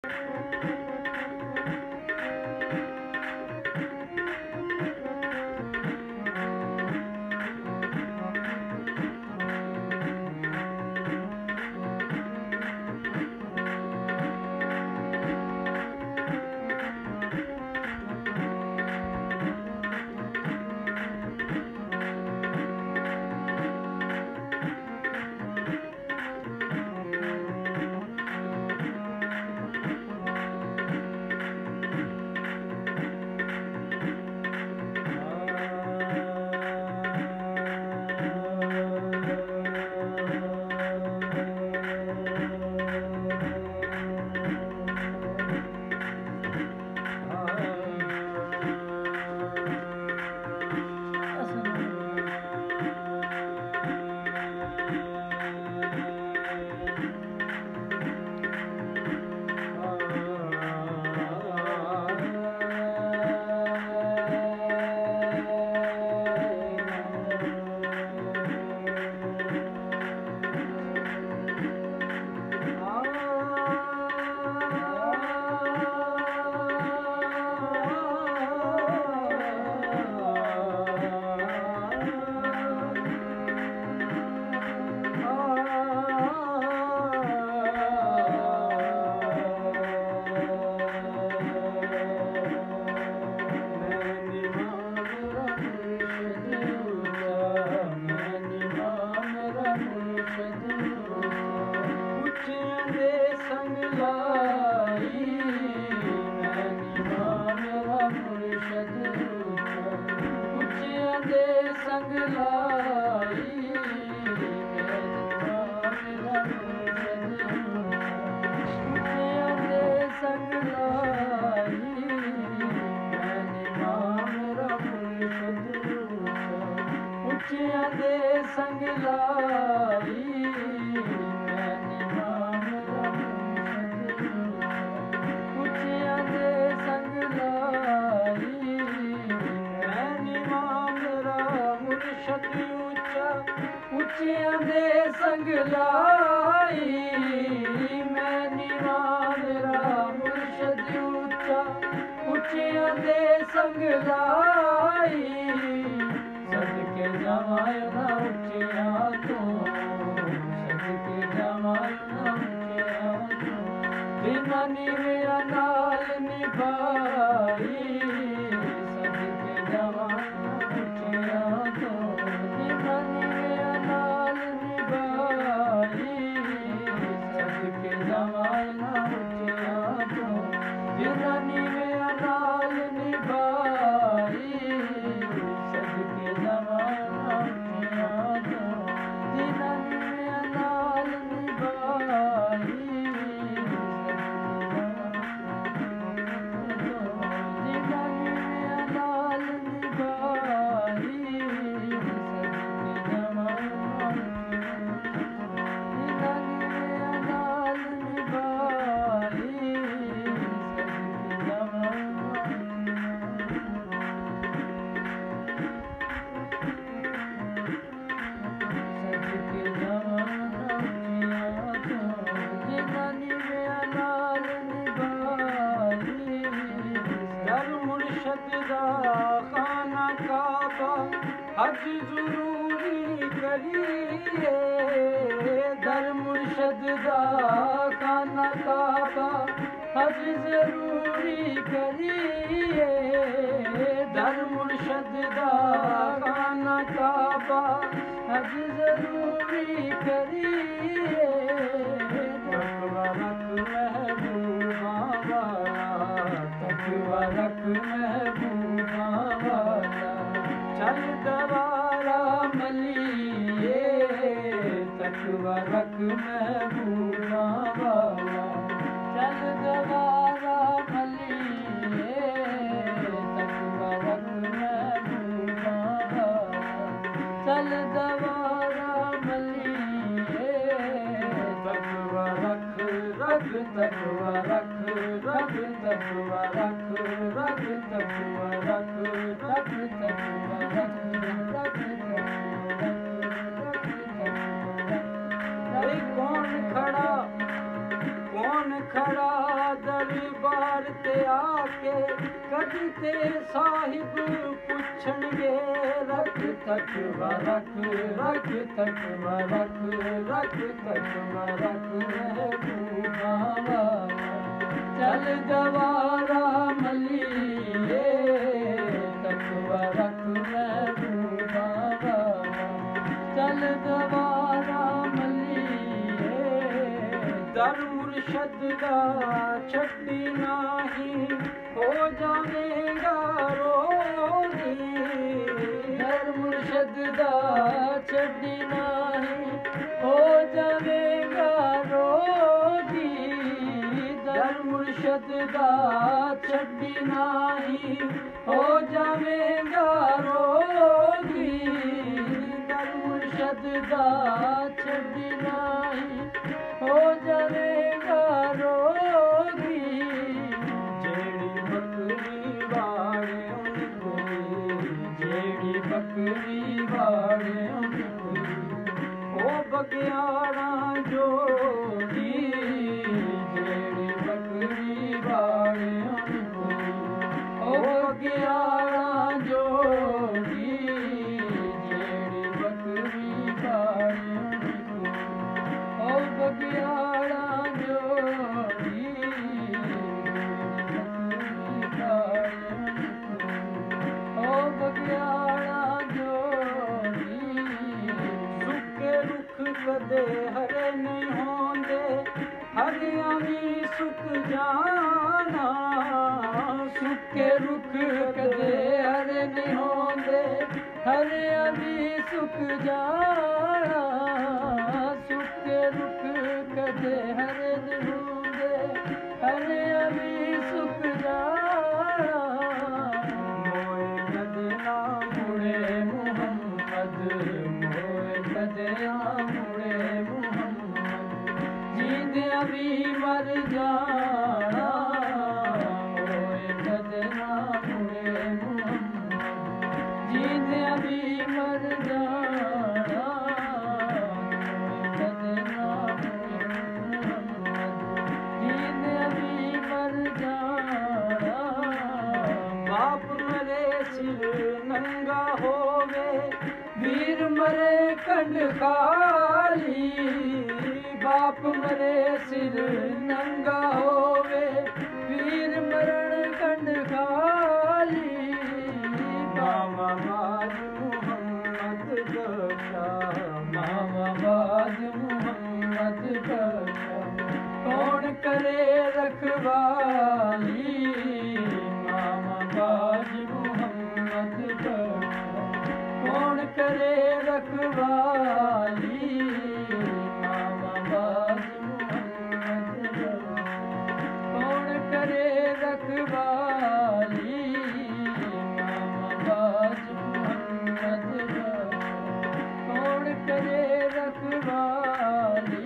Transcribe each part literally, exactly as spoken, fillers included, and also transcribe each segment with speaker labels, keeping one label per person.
Speaker 1: उच्चियां दे संग लाई मैं नीवा मेरा मुर्शद ऊंचा उच्चियां दे संग लाई सदके जावां ना उच्चियां तो सदके जावां ना उच्चियां तो जिन्हां नीवियां नाल निभाई सदके जावां ना उच्चियां तो हज ज़रूरी करिए दर मुर्शद दा खाना काबा हज ज़रूरी करिए दर मुर्शद दा खाना काबा हज ज़रूरी करिए तकवा रख महबूबा वाला तकवा रख महबूबा वाला चल दवारा मलिए तकवा रख महबूबा वाला चल दवारा मलिए तकवा रख महबूबा वाला चल दवारा मलिए तकवा रख रख तकवा रख रख तकवा रख रख तकवा रख रख तकवा कौन खड़ा कौन खड़ा दरबार ते आके कदी ते साहिब पुछणगे रख तकवा रख रख तकवा रख रख तकवा रख महबूबा वाला चल गवारा मलिए तकवा रख महबूबा वाला चल गवारा मलिए दर मुर्शद दा छड्डी नाही हो जावेगा रोगी दर मुर्शद दा छड्डी नाही हो जावेगा रोगी दर मुर्शद दा छड्डी नाही हो जावेगा रोगी दर मुर्शद दा छड्डी नाही हो जावेगा रोगी जेड़ी बकरी वाड़े जेड़ी बकरी वाड़े ओ बगियाड़ा जोगी जेड़ी बकरी वाड़े ओ बगियाड़ा जोगी जेड़ी बकरी वाड़े ओ बगियाड़ा जोगी ओ बगियाड़ा जोगी सुके रुख कदे हरे नहीं होंदे हरियां भी सुक जाना सुके रुख कदे हरे नहीं होंदे हरियां भी सुक जाना सुके रुख कदे हरे नहीं होंदे हरियां भी सुक जाना मोए कदे ना मुड़े मुहम्मद मोए कदे ना मुड़े मुहम्मद जींदियां भी मर जाना मोए कदे ना मुड़े मुहम्मद जींदियां भी मर जाना मोए कदे ना मुड़े मुहम्मद जींदियां भी मर जाना बाप मरे सिर नंगा होवे वीर मरे कंड खाली बाप मरे सिर नंगा होवे वीर मरण कंड खाली मामा बाद मुहम्मद बख्शा मामा बाद मुहम्मद बख्शा कौन करे रखवाली मामा बाद मुहम्मद बख्शा कौन करे रखवाली मामा बाद मुहम्मद बख्शा कौन करे रखवाली मामा बाद मुहम्मद बख्शा कौन करे रखवाली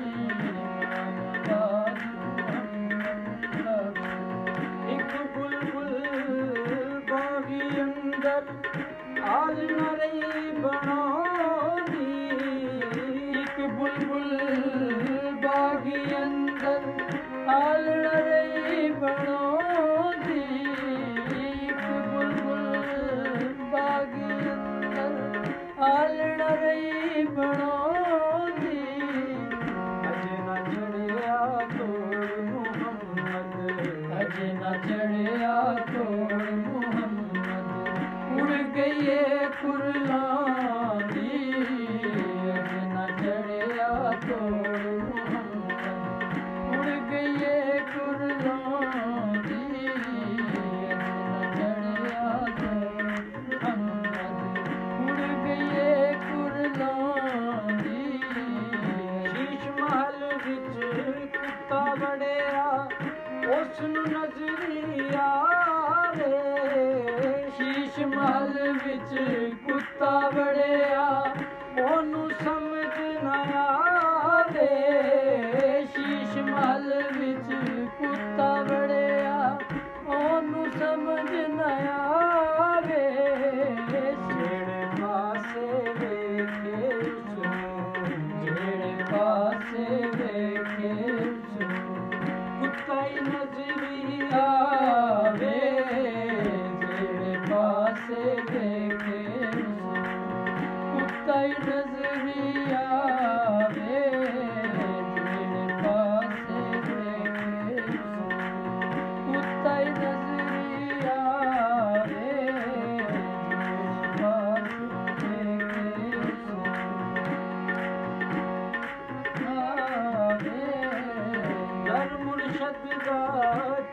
Speaker 1: मामा बाद मुहम्मद बख्शा एक बुलबुल बागी अंदर आल न रही बनानी एक बुलबुल बागी अंदर आल न रही बनानी एक बुलबुल बागी अंदर आल न रही बनानी अज न चढ़िया तोड़ मुहम्मद अज न चढ़िया तोड़ मुहम्मद उड़ गई कुरलानी अज न चढ़िया तोड़ मुहम्मद उड़ गई कुरलानी अज न चढ़िया तोड़ मुहम्मद उड़ गई कुरलानी शीश महल विच कुत्ता बड़िया उसनु नजरी आवे शीश महल विच कुत्ता बड़िया ओनू समझ न आवे शीश महल विच कुत्ता बड़िया ओनू समझ न आवे जेड़े पासे वेखे उसनू जेड़े पासे वेखे उसनू कुत्ता ही नजर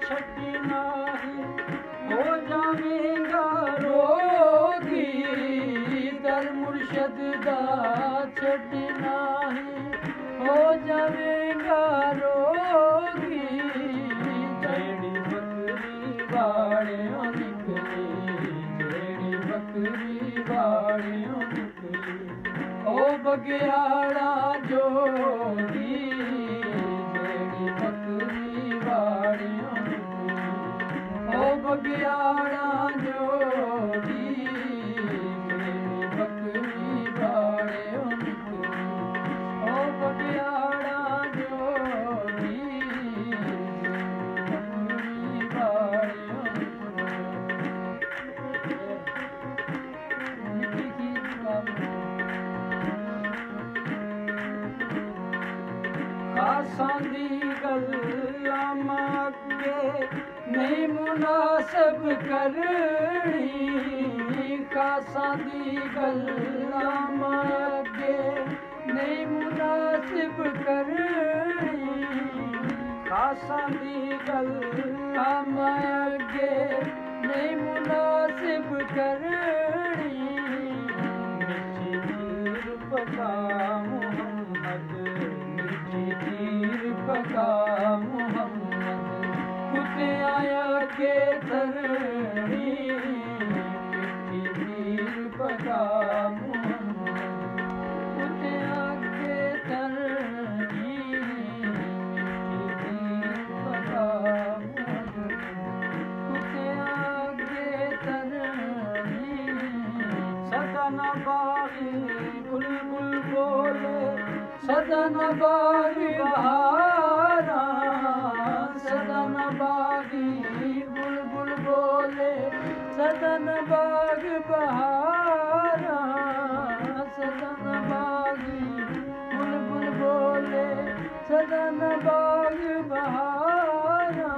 Speaker 1: छटना ही हो जावेगा रोगी दर मुर्शद दा छटना ही हो जावेगा रोगी जेड़ी बकरी वाड़ियों निकली जेड़ी बकरी वाड़ियों निकली ओ बगियाड़ा जोड़ी जेड़ी बकरी वाड़ियों निकली ओ बगियाड़ा जोड़ी जेड़ी बकरी वाड़ियों निकली ओ बगियाड़ा जोड़ी बकरी वाड़ियों निकली खासां दी गल्लां अगे नहीं मुनासिब करनी खासां दी गल्लां अगे नहीं मुनासिब करनी खासां दी गल्लां अगे नहीं मुनासिब करनी मिठी खीर पका मुहम्मद खीर पका मुहम्मद कुत्ते आया के धरनी मिठी खीर पका मुहम्मद कुत्ते आके धरनी मिठी खीर पका मुहम्मद कुत्ते आके धरनी सदन बागी बुलबुल बोले सदन बागी बहारा सदन बागी बुलबुल बोले सदन बाग बहारा सदन बागी बुलबुल बोले सदन बाग बहारा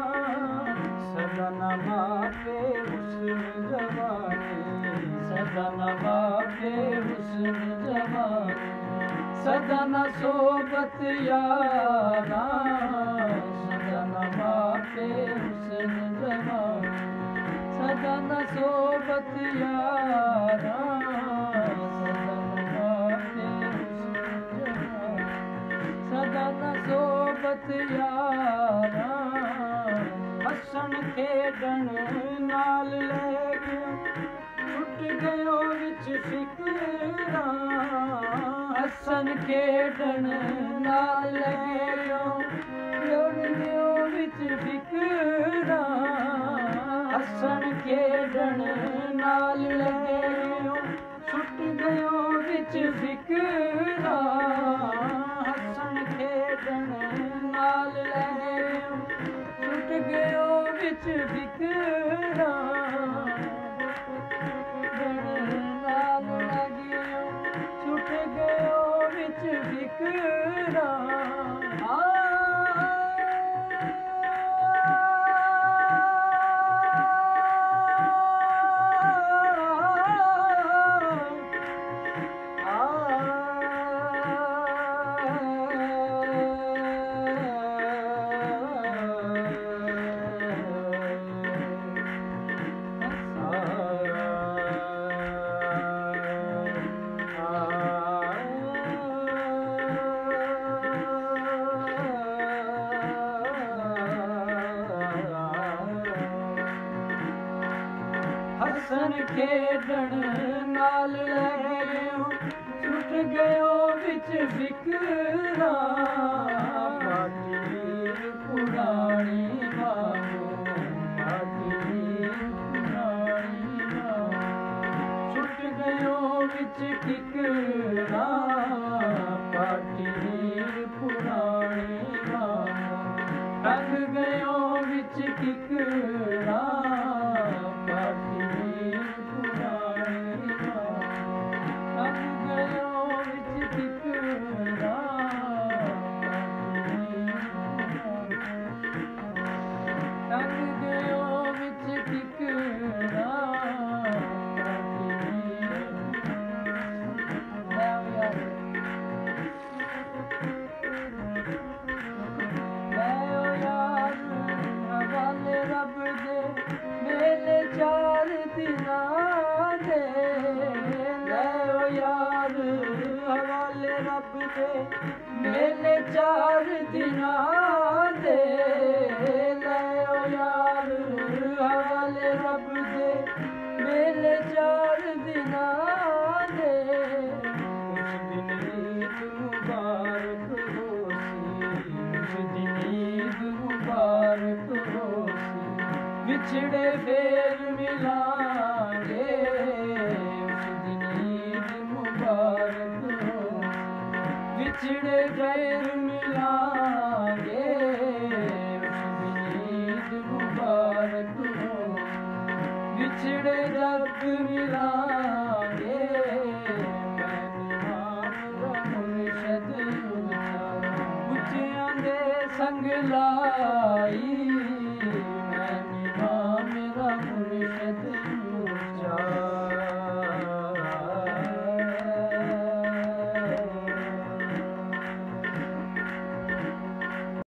Speaker 1: सदन मापे हुस्न जवानी सदन मापे हुस्न जवानी सदन सोबत यारा सदन मापे हुस्न जवानी सदन सोबत यारा सदन मापे हुस्न जवानी सदन सोबत यारा हसन खेडन नाल ले गयो छुट गयो विच फिकरा हसन खेडन नाल गयो जुड़ गयो विच फिकरा हसन खेडन नाल गयो छुट गयो विच फिकरा हसन खेडन नाल गयो छुट गयो विच फिकरा नाल लगियो छुट गयो विच फिकरा हसन खेडन नाल गयो छुट गयो विच फिकरा पाटी पुरानी मांगो पाटी पुरानी मांगो छुट गयो विच फिकरा पाटी पुरानी मांगो टंग गयो विच फिकरा विछड़े फिर मिलांगे उस दिन ईद मुबारक हो विछड़े फिर मिलांगे उस दिन ईद मुबारक हो विछड़े जब मिलांगे मैं निहार मुर्शद उच्चियां दे संग लाई